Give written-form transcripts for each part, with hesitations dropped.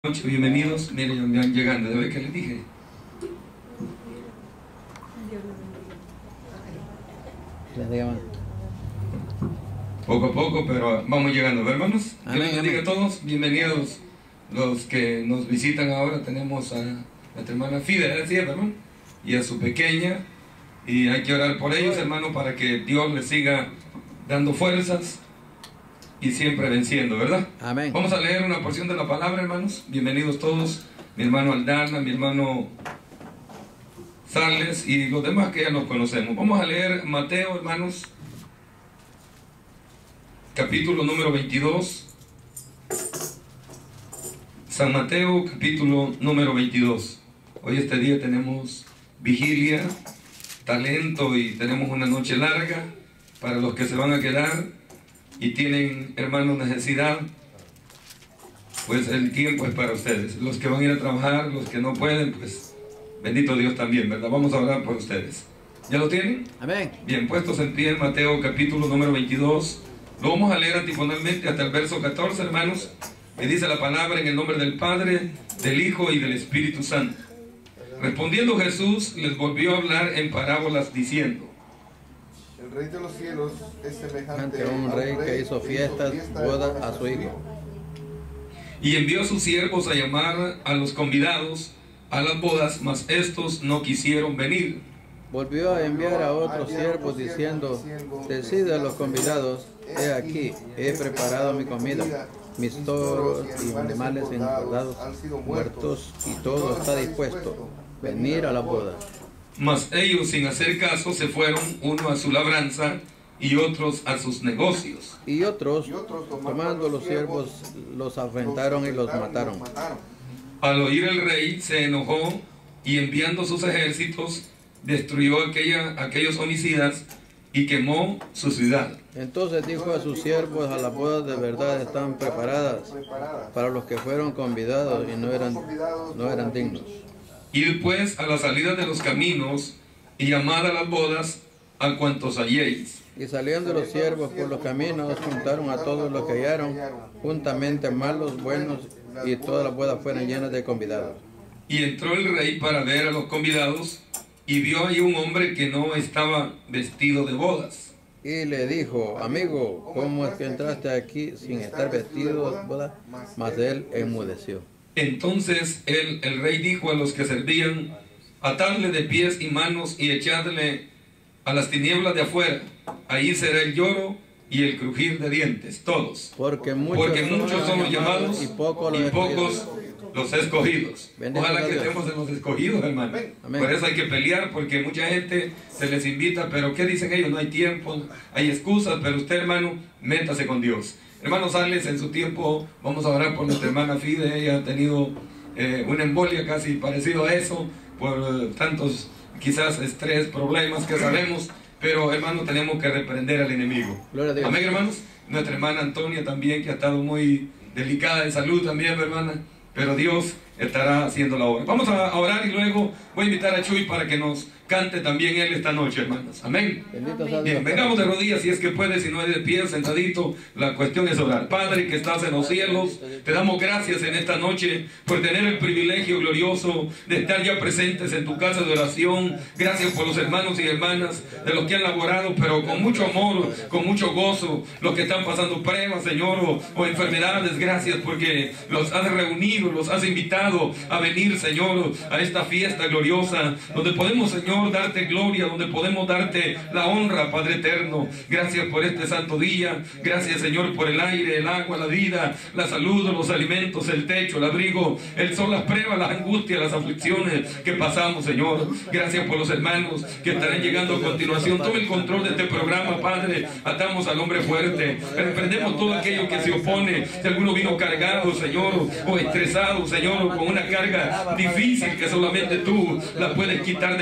Bienvenidos, miren, ya van llegando, ¿de qué les dije? Poco a poco, pero vamos llegando, hermanos. Que les bendiga a todos, bienvenidos los que nos visitan ahora. Tenemos a nuestra hermana Fide, ¿sí, hermano? Y a su pequeña, y hay que orar por ellos, hermano, para que Dios les siga dando fuerzas y siempre venciendo, ¿verdad? Amén. Vamos a leer una porción de la palabra, hermanos. Bienvenidos todos, mi hermano Aldana, mi hermano Sales y los demás que ya nos conocemos. Vamos a leer Mateo, hermanos, capítulo número 22. San Mateo, capítulo número 22. Hoy este día tenemos vigilia, talento y tenemos una noche larga para los que se van a quedar y tienen, hermanos, necesidad. Pues el tiempo es para ustedes. Los que van a ir a trabajar, los que no pueden, pues bendito Dios también, ¿verdad? Vamos a orar por ustedes. ¿Ya lo tienen? Amén. Bien, puestos en pie en Mateo capítulo número 22. Lo vamos a leer antifonalmente hasta el verso 14, hermanos, que dice la palabra: en el nombre del Padre, del Hijo y del Espíritu Santo. Respondiendo Jesús, les volvió a hablar en parábolas diciendo: el Rey de los cielos es semejante a un rey que hizo fiestas, boda a su hijo. Y envió a sus siervos a llamar a los convidados a las bodas, mas estos no quisieron venir. Volvió a enviar a otros siervos diciendo: decid a los convidados, he aquí, he preparado mi comida, mis toros y animales engordados han sido muertos, y todo está dispuesto, venir a la boda. Mas ellos, sin hacer caso, se fueron, uno a su labranza y otros a sus negocios. Y otros, tomando los siervos, los afrentaron y los mataron. Al oír el rey, se enojó y enviando sus ejércitos, destruyó aquellos homicidas y quemó su ciudad. Entonces dijo a sus siervos: a las bodas de verdad están preparadas para los que fueron convidados y no eran dignos. Id pues a la salida de los caminos y llamad a las bodas a cuantos halléis. Y saliendo los siervos por los caminos, juntaron a todos los que hallaron, juntamente malos, buenos, y todas las bodas fueron llenas de convidados. Y entró el rey para ver a los convidados, y vio ahí un hombre que no estaba vestido de bodas. Y le dijo: amigo, ¿cómo es que entraste aquí sin estar vestido de bodas? Mas él enmudeció. Entonces el rey dijo a los que servían: atadle de pies y manos y echadle a las tinieblas de afuera. Ahí será el lloro y el crujir de dientes, todos. Porque muchos son los llamados y pocos los escogidos. Bendito Ojalá que Dios. estemos en los escogidos, hermano. Amén. Por eso hay que pelear, porque mucha gente se les invita, pero ¿qué dicen ellos? No hay tiempo, hay excusas, pero usted, hermano, métase con Dios. Hermano Sales, en su tiempo, vamos a orar por nuestra hermana Fide. Ella ha tenido una embolia casi parecido a eso, por tantos quizás estrés, problemas que sabemos, pero hermano, tenemos que reprender al enemigo. Gloria a Dios. Amén, hermanos. Nuestra hermana Antonia también, que ha estado muy delicada de salud también, hermana, pero Dios estará haciendo la obra. Vamos a orar y luego voy a invitar a Chuy para que nos cante también él esta noche, hermanos. Amén. Bendito sea Dios. Bien, vengamos de rodillas si es que puede, si no es de pie, sentadito. La cuestión es orar. Padre que estás en los cielos, te damos gracias en esta noche por tener el privilegio glorioso de estar ya presentes en tu casa de oración. Gracias por los hermanos y hermanas de los que han laborado, pero con mucho amor, con mucho gozo, los que están pasando pruebas, Señor, o enfermedades. Gracias porque los has reunido, los has invitado a venir, Señor, a esta fiesta gloriosa, donde podemos, Señor, darte gloria, donde podemos darte la honra, Padre eterno. Gracias por este santo día. Gracias, Señor, por el aire, el agua, la vida, la salud, los alimentos, el techo, el abrigo, el sol, las pruebas, las angustias, las aflicciones que pasamos, Señor. Gracias por los hermanos que estarán llegando a continuación. Tome el control de este programa, Padre. Atamos al hombre fuerte, reprendemos todo aquello que se opone. Si alguno vino cargado, Señor, o estresado, Señor, o con una carga difícil que solamente tú la puedes quitar de encima.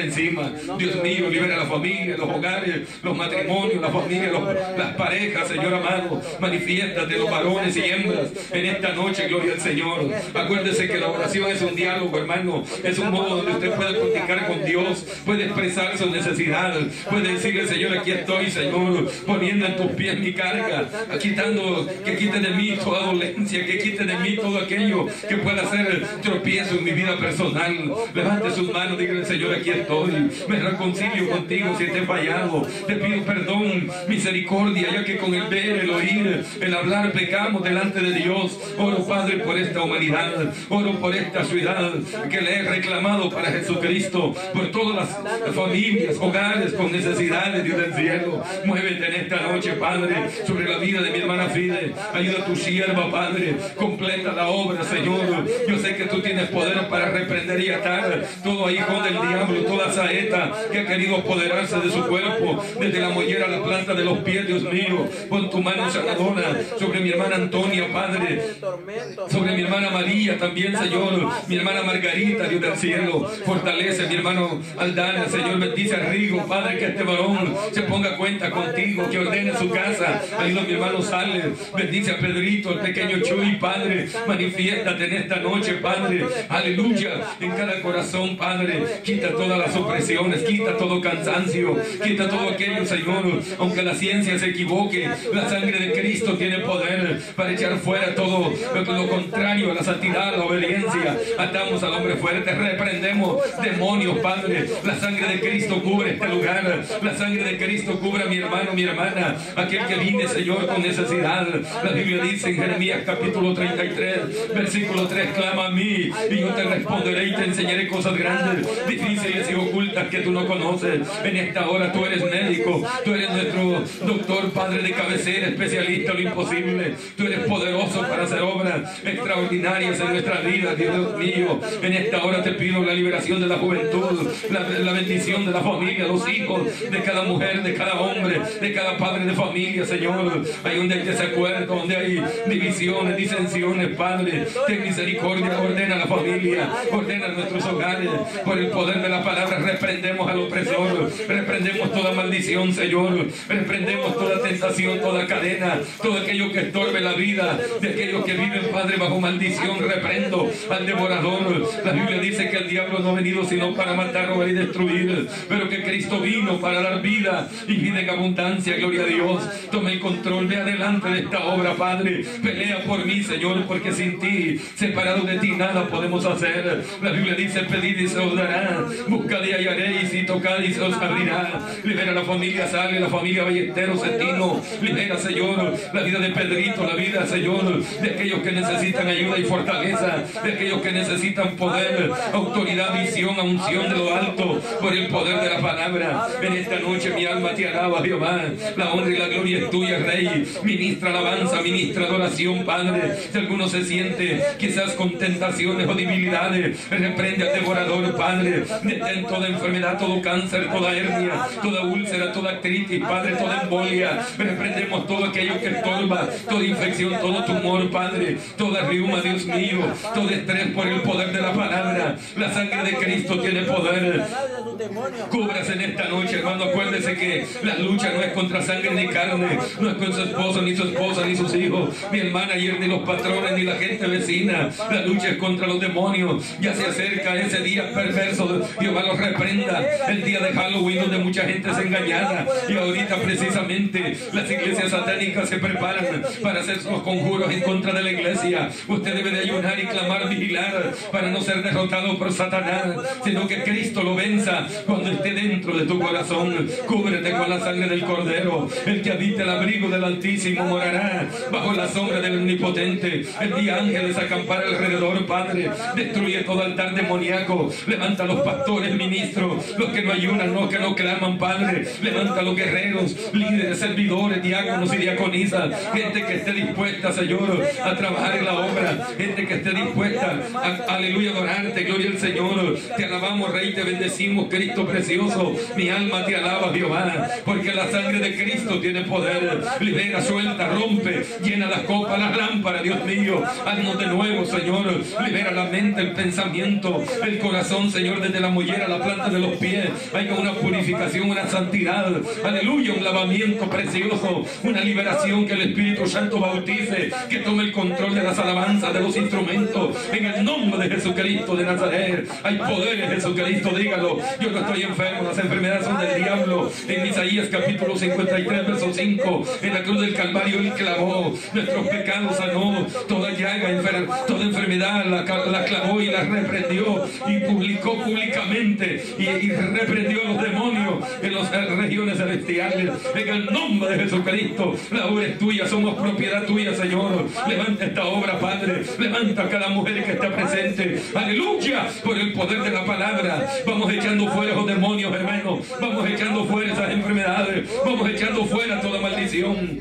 alma. Dios mío, libera la familia, los hogares, los matrimonios, la familia, las parejas, Señor amado. Manifiéstate los varones y hembras en esta noche, gloria al Señor. Acuérdese que la oración es un diálogo, hermano. Es un modo donde usted puede platicar con Dios, puede expresar su necesidad, puede decirle, Señor, aquí estoy, Señor, poniendo en tus pies mi carga, quitando, que quite de mí toda dolencia, que quite de mí todo aquello que pueda hacer tropiezo en mi vida personal. Levante sus manos, dígale, Señor, aquí estoy, me reconcilio contigo si te he fallado, te pido perdón, misericordia, ya que con el ver, el oír, el hablar pecamos delante de Dios. Oro, Padre, por esta humanidad, oro por esta ciudad que le he reclamado para Jesucristo, por todas las familias, hogares con necesidades, Dios del cielo. Muévete en esta noche, Padre, sobre la vida de mi hermana Fide. Ayuda a tu sierva, Padre, completa la obra, Señor. Yo sé que tú tienes poder para reprender y atar todo hijo del diablo, toda saeta que ha querido apoderarse de su cuerpo, desde la mollera a la planta de los pies, Dios mío. Pon tu mano sanadora sobre mi hermana Antonia, Padre, sobre mi hermana María también, Señor, mi hermana Margarita, Dios del cielo. Fortalece mi hermano Aldana, Señor, bendice a Rigo, Padre, que este varón se ponga a cuenta contigo, que ordene su casa. Ayuda a mi hermano Sales, bendice a Pedrito, el pequeño Chuy, Padre, manifiéstate en esta noche, Padre, aleluya, en cada corazón, Padre. Quita todas las opresiones, quita todo cansancio, quita todo aquello, Señor, aunque la ciencia se equivoque, la sangre de Cristo tiene poder para echar fuera todo lo contrario a la santidad, a la obediencia. Atamos al hombre fuerte, reprendemos demonios, Padre. La sangre de Cristo cubre este lugar, la sangre de Cristo cubre a mi hermano, mi hermana, aquel que viene, Señor, con necesidad. La Biblia dice en Jeremías capítulo 33, versículo 3, clama a mí y yo te responderé y te enseñaré cosas grandes, difíciles y ocultas que tú no conoces. En esta hora tú eres médico, tú eres nuestro doctor, Padre de cabecera, especialista en lo imposible. Tú eres poderoso para hacer obras extraordinarias en nuestra vida, Dios mío. En esta hora te pido la liberación de la juventud, la bendición de la familia, los hijos, de cada mujer, de cada hombre, de cada padre de familia, Señor. Hay donde hay desacuerdo, donde hay divisiones, disensiones, Padre, ten misericordia, ordena la familia, ordena nuestros hogares. Por el poder de la palabra reprendemos al opresor, reprendemos toda maldición, Señor, reprendemos toda tentación, toda cadena, todo aquello que estorbe la vida de aquellos que viven, Padre, bajo maldición. Reprendo al devorador. La Biblia dice que el diablo no ha venido sino para matar, robar y destruir, pero que Cristo vino para dar vida y vida en abundancia. Gloria a Dios. Toma el control, ve adelante de esta obra, Padre. Pelea por mí, Señor, porque sin ti, separado de ti, nada podemos hacer. La Biblia dice, pedid y se os dará, buscad y hallaréis, y tocad y se os abrirá. Libera la familia Sale, la familia Ballesteros, Cetino. Libera, Señor, la vida de Pedrito, la vida, Señor, de aquellos que necesitan ayuda y fortaleza, de aquellos que necesitan poder, autoridad, visión, unción de lo alto, por el poder de la palabra. En esta noche mi alma te alaba, Jehová. La honra y la gloria es tuya, Rey. Ministra alabanza, ministra adoración, Padre. Si alguno se siente quizás con tentaciones o debilidades, reprende al devorador, Padre. Detén toda enfermedad, todo cáncer, toda hernia, toda úlcera, toda artritis, Padre, toda embolia. Reprendemos todo aquello que estorba, toda infección, todo tumor, Padre, toda riuma, Dios mío, todo estrés por el poder de la palabra. La sangre de Cristo tiene poder. Cúbrase en esta noche, hermano. Acuérdese que la lucha no es contra sangre ni carne, no es con su esposo, ni su esposa, ni sus hijos, ni el manager, ni los patrones, ni la gente vecina. La lucha es contra los demonios. Ya se acerca ese día perverso. Jehová los reprenda. El día de Halloween, donde mucha gente es engañada. Y ahorita precisamente las iglesias satánicas se preparan para hacer sus conjuros en contra de la iglesia. Usted debe de ayunar y clamar, vigilar, para no ser derrotado por Satanás, sino que Cristo lo venza cuando esté dentro de tu corazón. Cúbrete con la sangre del Cordero. El que habita el abrigo del Altísimo morará bajo la sombra del Omnipotente. Envía ángeles a acampar alrededor, Padre. Destruye todo altar demoníaco. Levanta a los pastores, ministros, los que no ayunan, los que no claman, Padre. Levanta a los guerreros, líderes, servidores, diáconos y diaconisas. Gente que esté dispuesta, Señor, a trabajar en la obra. Gente que esté dispuesta a, aleluya, adorarte. Gloria al Señor. Te alabamos, Rey, te bendecimos, Jesucristo precioso. Mi alma te alaba, Jehová, porque la sangre de Cristo tiene poder. Libera, suelta, rompe, llena las copas, las lámparas, Dios mío. Haznos de nuevo, Señor. Libera la mente, el pensamiento, el corazón, Señor, desde la mollera a la planta de los pies. Hay una purificación, una santidad. Aleluya, un lavamiento precioso, una liberación, que el Espíritu Santo bautice, que tome el control de las alabanzas, de los instrumentos. En el nombre de Jesucristo de Nazaret, hay poder en Jesucristo, dígalo. Yo no estoy enfermo, las enfermedades son del diablo. En Isaías capítulo 53, verso 5, en la cruz del Calvario Él clavó nuestros pecados, sanó toda llaga, toda enfermedad, la clavó y la reprendió, y publicó públicamente y reprendió a los demonios en las regiones celestiales. En el nombre de Jesucristo, la obra es tuya, somos propiedad tuya, Señor. Levanta esta obra, Padre. Levanta a cada mujer que está presente. Aleluya, por el poder de la palabra. Vamos echando fuera esos demonios, hermanos. Vamos echando fuera esas enfermedades. Vamos echando fuera toda maldición.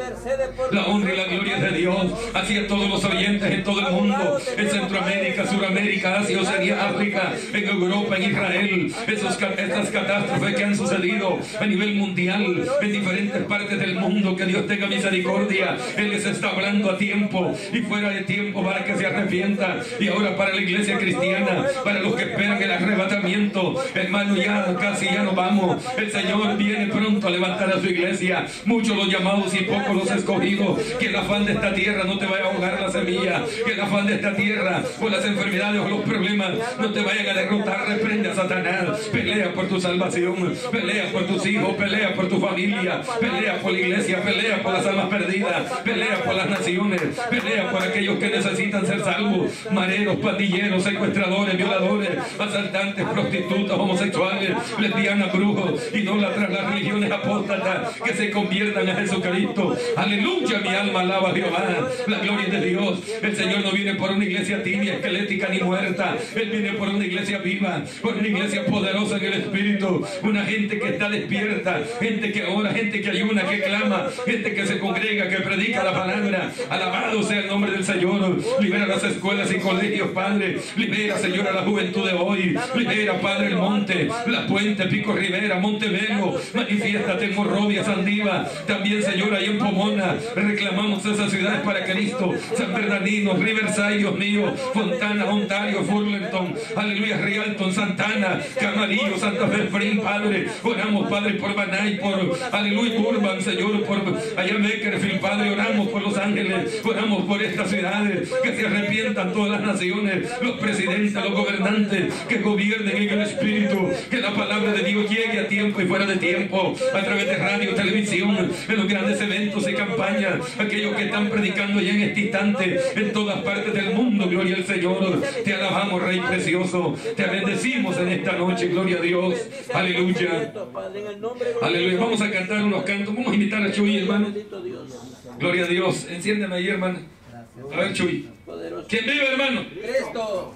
La honra y la gloria es de Dios. Así a todos los oyentes en todo el mundo, en Centroamérica, Suramérica, Asia, Oceanía, África, en Europa, en Israel. Estas catástrofes que han sucedido a nivel mundial, en diferentes partes del mundo. Que Dios tenga misericordia. Él les está hablando a tiempo y fuera de tiempo para que se arrepientan. Y ahora para la iglesia cristiana, para los que esperan el arrebatamiento, hermano, ya casi ya nos vamos. El Señor viene pronto a levantar a su iglesia. Muchos los llamados y pocos los escogidos. Que el afán de esta tierra no te vaya a ahogar la semilla. Que el afán de esta tierra o las enfermedades o los problemas no te vayan a derrotar. Reprende a Satanás. Pelea por tu salvación. Pelea por tus hijos. Pelea por tu familia. Pelea por la iglesia. Pelea por las almas perdidas. Pelea por las naciones. Pelea por aquellos que necesitan ser salvos. Mareros, pandilleros, secuestradores, violadores, asaltantes, prostitutas, homosexuales, lesbianas, brujos, idólatras, las religiones apóstatas, que se conviertan a Jesucristo. Aleluya, mi alma alaba a Jehová. La gloria es de Dios. El Señor no viene por una iglesia tibia, esquelética ni muerta. Él viene por una iglesia viva, por una iglesia poderosa en el Espíritu. Una gente que está despierta, gente que ora, gente que ayuna, que clama, gente que se congrega, que predica la palabra. Alabado sea el nombre del Señor. Libera las escuelas y colegios, Padre. Libera, Señor, a la juventud de hoy. Libera, Padre, el monte, la puente, Pico Rivera, Montevelo. Manifiéstate en Monrovia, Sandiva. También, Señor, ahí en Pomona. Reclamamos esas ciudades para Cristo. San Bernardino, Riverside, Dios mío. Fontana, Ontario, Fullerton. Aleluya, Rialton, Santana, Camarillo, Santa Fe Spring, Padre. Oramos, Padre, por Banay, por aleluya, Urban, Señor, por allá Beckerfield, Padre. Oramos por Los Ángeles. Oramos por estas ciudades. Que se arrepientan todas las naciones, los presidentes, los gobernantes, que gobiernen en el Espíritu. Que la palabra de Dios llegue a tiempo y fuera de tiempo, a través de radio, televisión, en los grandes eventos y campañas. Aquellos que están predicando ya en este instante, en todas partes del mundo. Gloria al Señor. Te alabamos, Rey precioso. Te bendecimos en esta noche. Gloria a Dios. Aleluya. Aleluya. Vamos a cantar unos cantos. Vamos a invitar a Chuy, hermano. Gloria a Dios. Enciéndeme ahí, hermano. A ver, Chuy. ¿Quién vive, hermano? Cristo.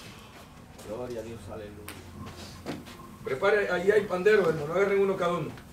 Gloria a Dios, aleluya. Prepare, ahí hay pandero, hermano. Agarren uno cada uno.